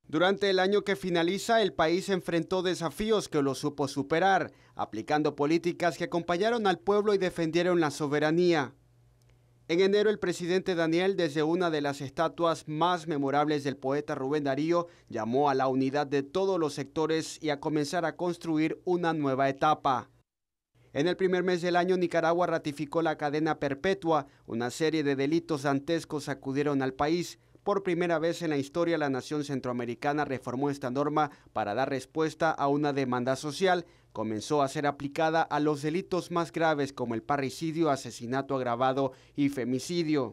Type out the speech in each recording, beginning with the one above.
Durante el año que finaliza, el país enfrentó desafíos que lo supo superar, aplicando políticas que acompañaron al pueblo y defendieron la soberanía. En enero, el presidente Daniel, desde una de las estatuas más memorables del poeta Rubén Darío, llamó a la unidad de todos los sectores y a comenzar a construir una nueva etapa. En el primer mes del año, Nicaragua ratificó la cadena perpetua. Una serie de delitos dantescos sacudieron al país. Por primera vez en la historia, la nación centroamericana reformó esta norma para dar respuesta a una demanda social. Comenzó a ser aplicada a los delitos más graves como el parricidio, asesinato agravado y femicidio.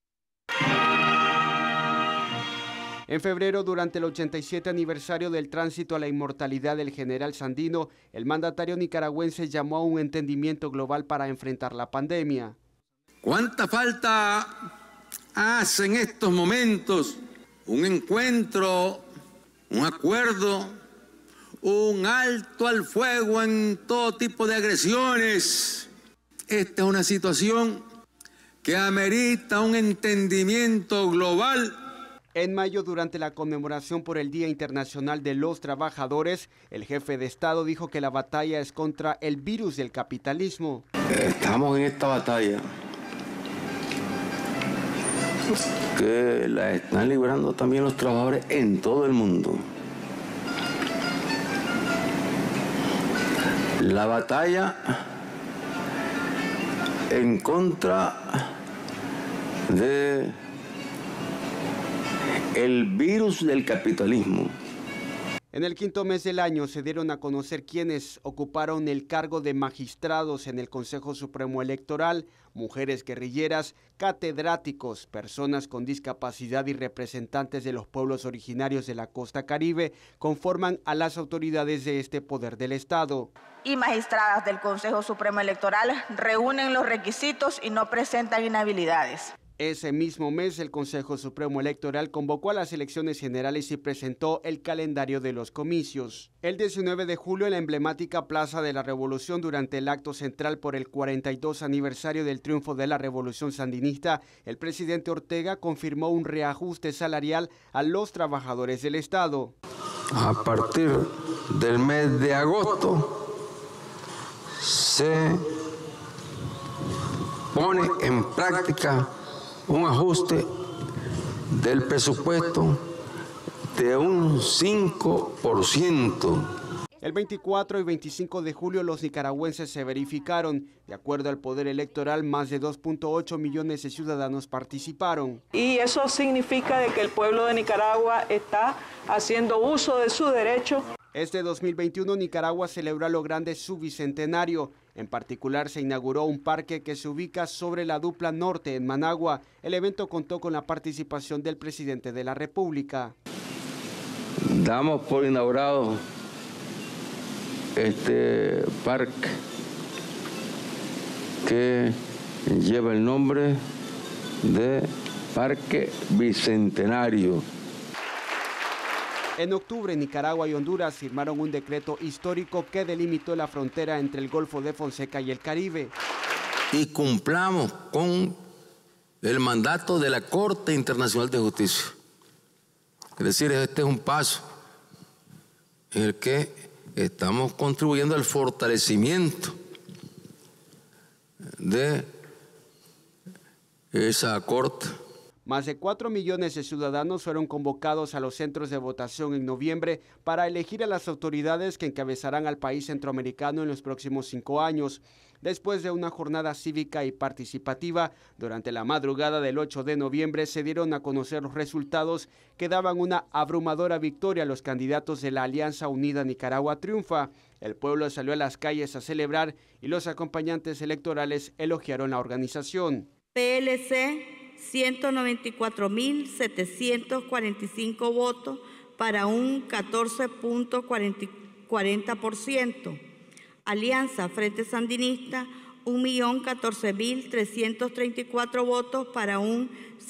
En febrero, durante el 87 aniversario del tránsito a la inmortalidad del general Sandino, el mandatario nicaragüense llamó a un entendimiento global para enfrentar la pandemia. ¿Cuánta falta hace en estos momentos un encuentro, un acuerdo, un alto al fuego en todo tipo de agresiones? Esta es una situación que amerita un entendimiento global. En mayo, durante la conmemoración por el Día Internacional de los Trabajadores, el jefe de Estado dijo que la batalla es contra el virus del capitalismo. Estamos en esta batalla que la están librando también los trabajadores en todo el mundo. La batalla en contra de el virus del capitalismo. En el quinto mes del año se dieron a conocer quienes ocuparon el cargo de magistrados en el Consejo Supremo Electoral: mujeres guerrilleras, catedráticos, personas con discapacidad y representantes de los pueblos originarios de la costa caribe conforman a las autoridades de este poder del Estado. Y magistradas del Consejo Supremo Electoral reúnen los requisitos y no presentan inhabilidades. Ese mismo mes, el Consejo Supremo Electoral convocó a las elecciones generales y presentó el calendario de los comicios. El 19 de julio, en la emblemática Plaza de la Revolución, durante el acto central por el 42 aniversario del triunfo de la Revolución Sandinista, el presidente Ortega confirmó un reajuste salarial a los trabajadores del Estado. A partir del mes de agosto se pone en práctica un ajuste del presupuesto de un 5%. El 24 y 25 de julio los nicaragüenses se verificaron. De acuerdo al Poder Electoral, más de 2.8 millones de ciudadanos participaron. Y eso significa de que el pueblo de Nicaragua está haciendo uso de su derecho. Este 2021 Nicaragua celebra lo grande su bicentenario. En particular se inauguró un parque que se ubica sobre la Dupla Norte en Managua. El evento contó con la participación del presidente de la República. Damos por inaugurado este parque que lleva el nombre de Parque Bicentenario. En octubre, Nicaragua y Honduras firmaron un decreto histórico que delimitó la frontera entre el Golfo de Fonseca y el Caribe. Y cumplamos con el mandato de la Corte Internacional de Justicia. Es decir, este es un paso en el que estamos contribuyendo al fortalecimiento de esa Corte. Más de 4 millones de ciudadanos fueron convocados a los centros de votación en noviembre para elegir a las autoridades que encabezarán al país centroamericano en los próximos 5 años. Después de una jornada cívica y participativa, durante la madrugada del 8 de noviembre se dieron a conocer los resultados que daban una abrumadora victoria a los candidatos de la Alianza Unida Nicaragua Triunfa. El pueblo salió a las calles a celebrar y los acompañantes electorales elogiaron la organización. PLC 194.745 votos para un 14.40%. Alianza Frente Sandinista 1.014.334 votos para un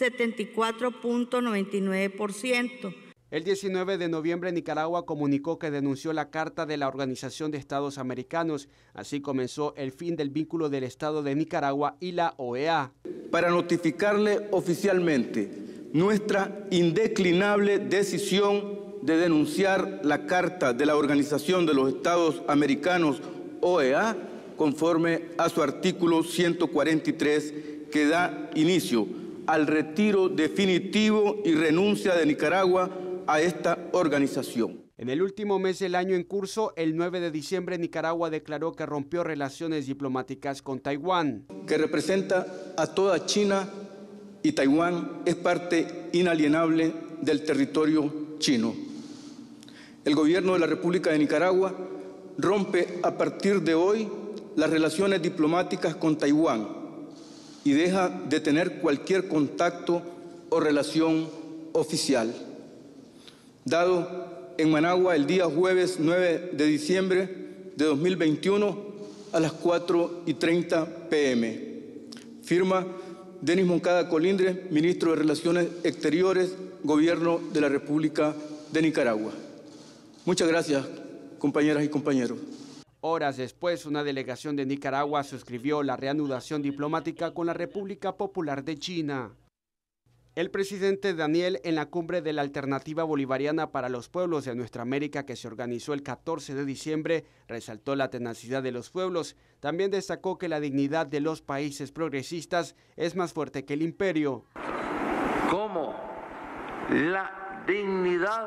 74.99%. El 19 de noviembre, Nicaragua comunicó que denunció la Carta de la Organización de Estados Americanos. Así comenzó el fin del vínculo del Estado de Nicaragua y la OEA. Para notificarle oficialmente nuestra indeclinable decisión de denunciar la Carta de la Organización de los Estados Americanos, OEA, conforme a su artículo 143, que da inicio al retiro definitivo y renuncia de Nicaragua a esta organización. En el último mes del año en curso, el 9 de diciembre, Nicaragua declaró que rompió relaciones diplomáticas con Taiwán. Que representa a toda China y Taiwán es parte inalienable del territorio chino. El gobierno de la República de Nicaragua rompe a partir de hoy las relaciones diplomáticas con Taiwán y deja de tener cualquier contacto o relación oficial. Dado en Managua el día jueves 9 de diciembre de 2021 a las 4:30 p.m. Firma Denis Moncada Colindres, Ministro de Relaciones Exteriores, Gobierno de la República de Nicaragua. Muchas gracias, compañeras y compañeros. Horas después, una delegación de Nicaragua suscribió la reanudación diplomática con la República Popular de China. El presidente Daniel, en la cumbre de la Alternativa Bolivariana para los Pueblos de Nuestra América que se organizó el 14 de diciembre, resaltó la tenacidad de los pueblos. También destacó que la dignidad de los países progresistas es más fuerte que el imperio. Como la dignidad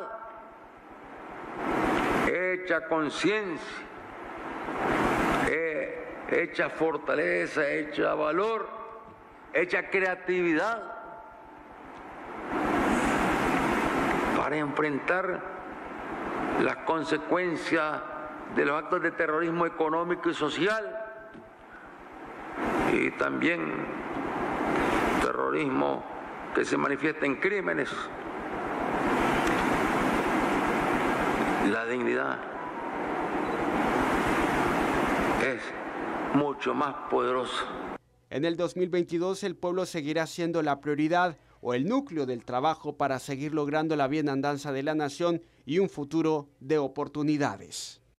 hecha conciencia, hecha fortaleza, hecha valor, hecha creatividad, para enfrentar las consecuencias de los actos de terrorismo económico y social y también terrorismo que se manifiesta en crímenes. La dignidad es mucho más poderosa. En el 2022 el pueblo seguirá siendo la prioridad o el núcleo del trabajo para seguir logrando la bienandanza de la nación y un futuro de oportunidades.